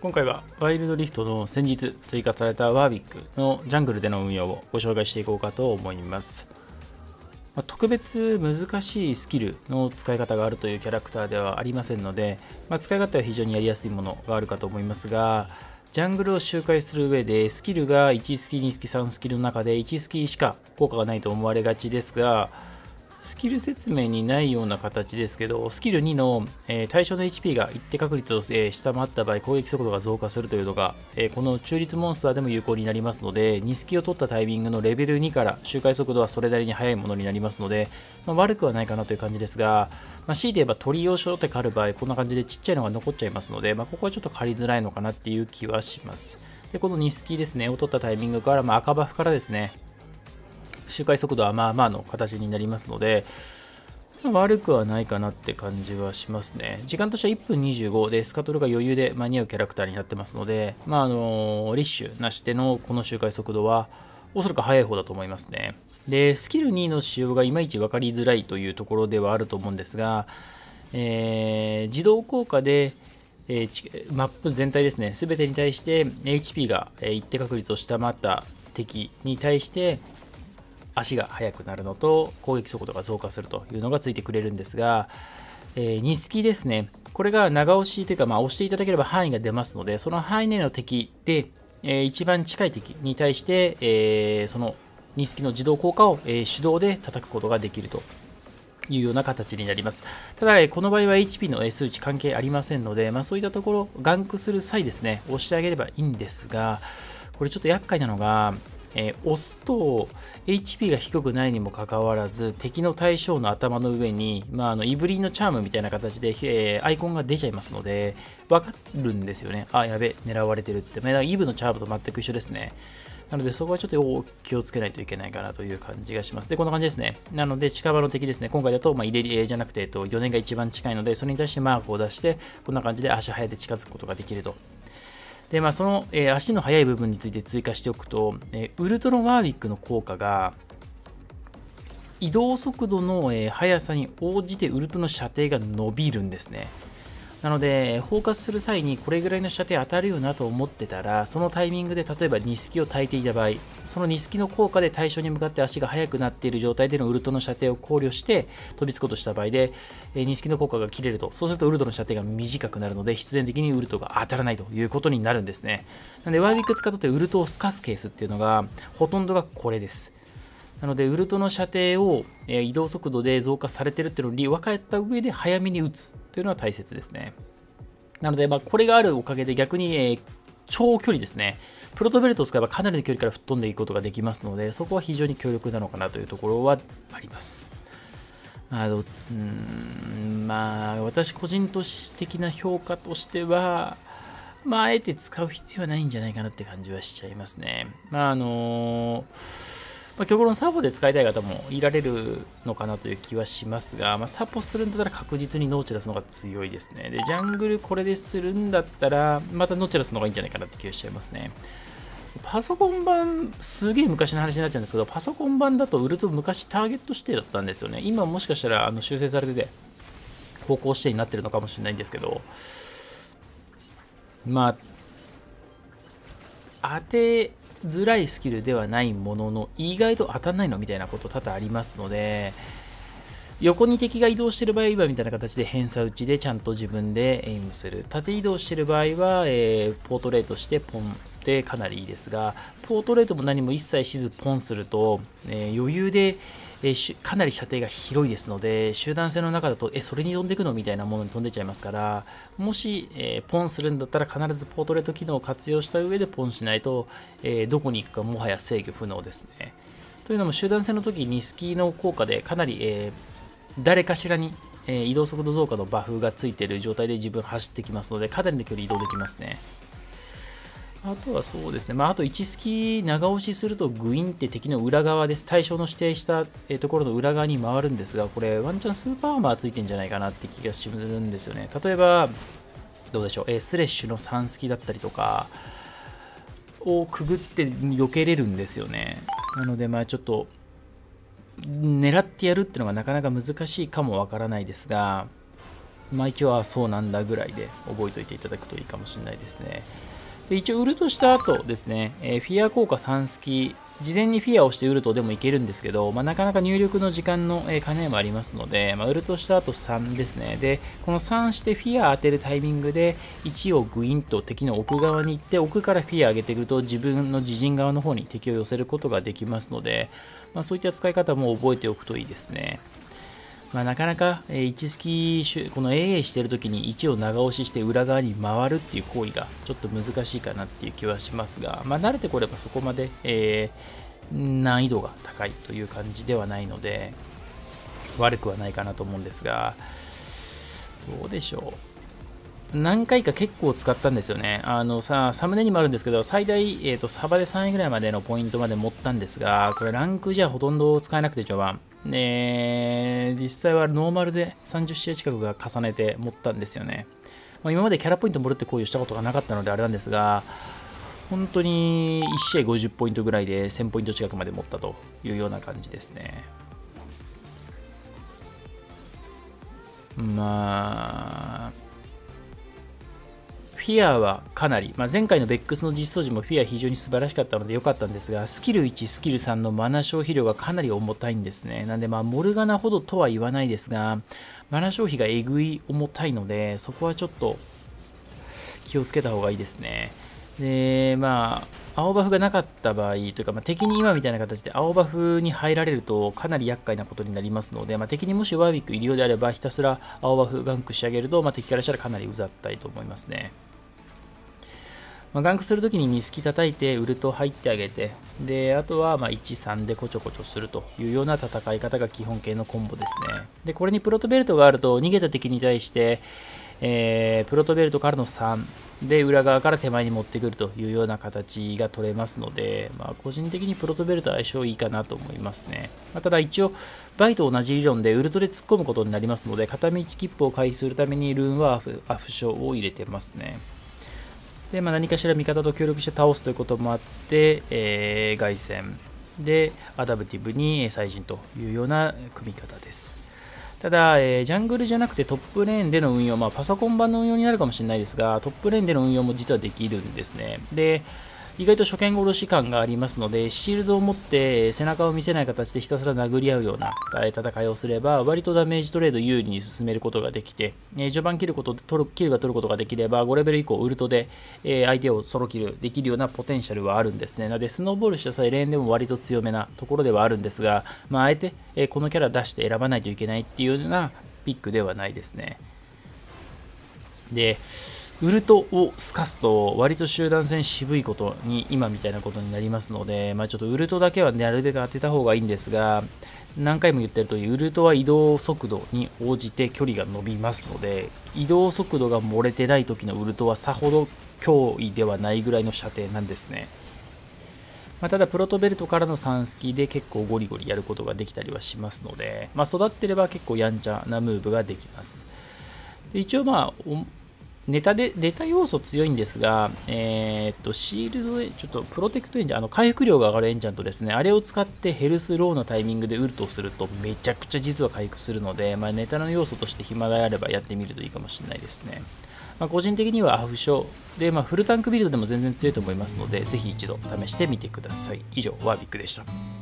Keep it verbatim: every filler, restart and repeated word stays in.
今回はワイルドリフトの先日追加されたワービックのジャングルでの運用をご紹介していこうかと思います。まあ、特別難しいスキルの使い方があるというキャラクターではありませんので、まあ、使い勝手は非常にやりやすいものがあるかと思いますが、ジャングルを周回する上でスキルがいちスキ、にスキ、さんスキルの中でいちスキしか効果がないと思われがちですが、スキル説明にないような形ですけど、スキルにの、えー、対象の エイチピー が一定確率を、えー、下回った場合、攻撃速度が増加するというのが、えー、この中立モンスターでも有効になりますので、にスキを取ったタイミングのレベルにから周回速度はそれなりに速いものになりますので、まあ、悪くはないかなという感じですが、まあ、強いて言えば鳥を初手狩る場合、こんな感じでちっちゃいのが残っちゃいますので、まあ、ここはちょっと狩りづらいのかなっていう気はします。で、このにスキですね、を取ったタイミングから、まあ、赤バフからですね、周回速度はまあまあの形になりますので、悪くはないかなって感じはしますね。時間としてはいっぷんにじゅうごで、スカトルが余裕で間に合うキャラクターになってますので、まああのリッシュなしでのこの周回速度はおそらく速い方だと思いますね。で、スキルにの使用がいまいち分かりづらいというところではあると思うんですが、えー、自動効果で、えー、マップ全体ですね、すべてに対して エイチピー が一定確率を下回った敵に対して足が速くなるのと攻撃速度が増加するというのがついてくれるんですが、えー、にスキですね、これが長押しというか、まあ、押していただければ範囲が出ますので、その範囲内の敵で、えー、一番近い敵に対して、えー、そのにスキの自動効果を、えー、手動で叩くことができるというような形になります。ただ、この場合は エイチピー の数値関係ありませんので、まあ、そういったところ、ガンクする際ですね、押してあげればいいんですが、これちょっと厄介なのが、えー、押すと エイチピー が低くないにもかかわらず敵の対象の頭の上に、まあ、あのイブリンのチャームみたいな形で、えー、アイコンが出ちゃいますので分かるんですよね。あ、やべ、狙われてるって。まあ、イブのチャームと全く一緒ですね。なのでそこはちょっと気をつけないといけないかなという感じがします。で、こんな感じですね。なので近場の敵ですね。今回だと、まあ、入れじゃなくて、えっと、よねんが一番近いので、それに対してマークを出して、こんな感じで足早で近づくことができると。で、まあ、その、えー、足の速い部分について追加しておくと、えー、ウルトラワービックの効果が移動速度の、えー、速さに応じてウルトの射程が伸びるんですね。なので、フォーカスする際にこれぐらいの射程当たるよなと思ってたら、そのタイミングで例えばにスキを焚いていた場合、そのにスキの効果で対象に向かって足が速くなっている状態でのウルトの射程を考慮して飛びつこうとした場合で、にスキの効果が切れると、そうするとウルトの射程が短くなるので、必然的にウルトが当たらないということになるんですね。なので、ワービック使うとウルトを透かすケースっていうのが、ほとんどがこれです。なので、ウルトの射程を移動速度で増加されているっていうのを分かった上で早めに打つというのは大切ですね。なので、まあ、これがあるおかげで逆に、えー、長距離ですね。プロトベルトを使えばかなりの距離から吹っ飛んでいくことができますので、そこは非常に強力なのかなというところはあります。あのうーんまあ、私個人的な評価としては、まあ、あえて使う必要はないんじゃないかなって感じはしちゃいますね。まあ、あのーまあ、極論サポで使いたい方もいられるのかなという気はしますが、まあ、サポするんだったら確実にノーチラスの方が強いですね。で、ジャングルこれでするんだったら、またノーチラスの方がいいんじゃないかなって気がしちゃいますね。パソコン版、すげえ昔の話になっちゃうんですけど、パソコン版だとウルト昔ターゲット指定だったんですよね。今もしかしたらあの修正されてて、方向指定になってるのかもしれないんですけど、まあ、当て、づらいスキルではないものの意外と当たらないのみたいなこと多々ありますので、横に敵が移動している場合はみたいな形で偏差打ちでちゃんと自分でエイムする。縦移動している場合は、えー、ポートレートしてポンってかなりいいですが、ポートレートも何も一切しずポンすると、えー、余裕でえー、かなり射程が広いですので、集団戦の中だと、え、それに飛んでいくのみたいなものに飛んでっちゃいますから、もし、えー、ポンするんだったら必ずポートレート機能を活用した上でポンしないと、えー、どこに行くかもはや制御不能ですね。というのも、集団戦の時にスキーの効果でかなり、えー、誰かしらに、えー、移動速度増加のバフがついている状態で自分走ってきますので、かなりの距離移動できますね。あとはそうですね、まあ、あといちスキ長押しするとグインって敵の裏側です。対象の指定したところの裏側に回るんですが、これワンチャンスーパーアーマーついてんじゃないかなって気がするんですよね。例えば、どうでしょう、えスレッシュのさんスキだったりとかをくぐって避けれるんですよね。なので、まあちょっと狙ってやるっていうのがなかなか難しいかもわからないですが、 まあ一応はそうなんだぐらいで覚えておいていただくといいかもしれないですね。で一応ウルトした後ですね、えー、フィア効果さんスキ、事前にフィアをしてウルトでもいけるんですけど、まあ、なかなか入力の時間の、えー、兼ね合いもありますので、まあ、ウルトした後さんですね。で、このさんしてフィア当てるタイミングでいちをグインと敵の奥側に行って、奥からフィア上げてくると自分の自陣側の方に敵を寄せることができますので、まあ、そういった使い方も覚えておくといいですね。まあ、なかなかいちスキこの エーエー してるときにいちを長押しして裏側に回るっていう行為がちょっと難しいかなっていう気はしますが、まあ、慣れてこればそこまで、えー、難易度が高いという感じではないので悪くはないかなと思うんですが、どうでしょう。何回か結構使ったんですよね。あのさ、サムネにもあるんですけど、最大、えーと、サバでさんいぐらいまでのポイントまで持ったんですが、これランクじゃほとんど使えなくて序盤。で、実際はノーマルでさんじゅう試合近くが重ねて持ったんですよね。まあ、今までキャラポイントもらって行為をしたことがなかったのであれなんですが、本当にいち試合ごじゅうポイントぐらいでせんポイント近くまで持ったというような感じですね。まあ、フィアはかなり、まあ、前回のベックスの実装時もフィア非常に素晴らしかったので良かったんですが、スキルいち、スキルさんのマナ消費量がかなり重たいんですね。なんで、まあ、モルガナほどとは言わないですが、マナ消費がえぐい重たいので、そこはちょっと気をつけた方がいいですね。で、まあ、青バフがなかった場合というか、まあ、敵に今みたいな形で青バフに入られるとかなり厄介なことになりますので、まあ、敵にもしワーウィックいるようであれば、ひたすら青バフガンク仕上げると、まあ、敵からしたらかなりうざったいと思いますね。まあ、ガンクするときにミスキ叩いてウルト入ってあげて、であとはまあいち、さんでこちょこちょするというような戦い方が基本形のコンボですね。でこれにプロトベルトがあると逃げた敵に対して、えー、プロトベルトからのさんで裏側から手前に持ってくるというような形が取れますので、まあ、個人的にプロトベルト相性いいかなと思いますね。まあ、ただ一応バイと同じ理論でウルトで突っ込むことになりますので、片道切符を回避するためにルーンはアフショを入れてますね。でまあ、何かしら味方と協力して倒すということもあって、えー、凱旋でアダプティブに再陣というような組み方です。ただ、えー、ジャングルじゃなくてトップレーンでの運用、まあ、パソコン版の運用になるかもしれないですが、トップレーンでの運用も実はできるんですね。で意外と初見殺し感がありますので、シールドを持って背中を見せない形でひたすら殴り合うような戦いをすれば、割とダメージトレード有利に進めることができて、序盤切ること取るキルが取ることができれば、ごレベル以降ウルトで相手をソロキルできるようなポテンシャルはあるんですね。なので、スノーボールした際、レーンでも割と強めなところではあるんですが、まあ、あえてこのキャラ出して選ばないといけないっていうようなピックではないですね。でウルトをすかすと割と集団戦渋いことに今みたいなことになりますので、まあ、ちょっとウルトだけはなるべく当てた方がいいんですが、何回も言ってる通りウルトは移動速度に応じて距離が伸びますので、移動速度が漏れてない時のウルトはさほど脅威ではないぐらいの射程なんですね。まあ、ただプロトベルトからのさんスキで結構ゴリゴリやることができたりはしますので、まあ、育ってれば結構やんちゃなムーブができます。で一応まあネタで、ネタ要素強いんですが、えー、っと、シールド、ちょっとプロテクトエンジャン、あの、回復量が上がるエンジャントですね。あれを使ってヘルスローのタイミングでウルトをするとめちゃくちゃ実は回復するので、まあ、ネタの要素として暇があればやってみるといいかもしれないですね。まあ、個人的にはアフショで、まあ、フルタンクビルドでも全然強いと思いますので、ぜひ一度試してみてください。以上、ワービックでした。